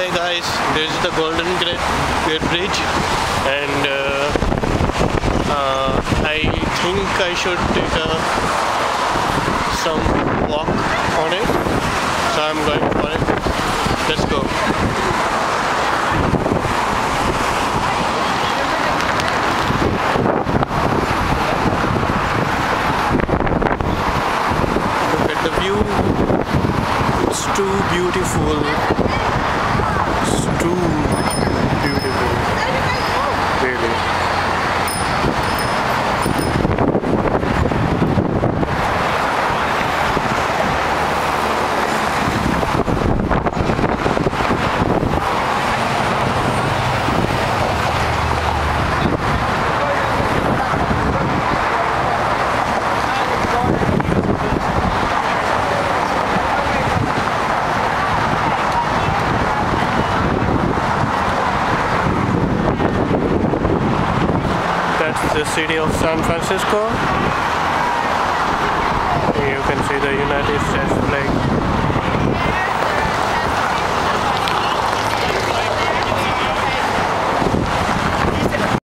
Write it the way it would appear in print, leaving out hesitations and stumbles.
Hey guys, this is the Golden Gate Bridge, and I think I should take some walk on it, so I'm going for it. Let's go. Look at the view. It's too beautiful. It's too beautiful. Really. That's the city of San Francisco.